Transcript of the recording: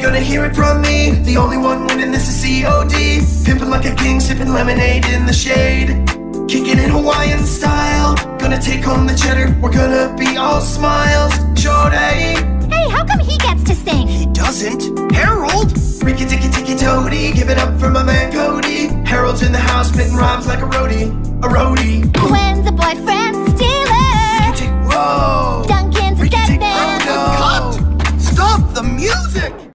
You're gonna hear it from me. The only one winning this is COD. Pimping like a king, sipping lemonade in the shade. Kicking it Hawaiian style. Gonna take home the cheddar. We're gonna be all smiles. Shorty. Hey, how come he gets to sing? He doesn't. Harold. Ricky ticky ticky toady. Give it up for my man Cody. Harold's in the house, spitting rhymes like a roadie. A roadie. When's a boyfriend stealing?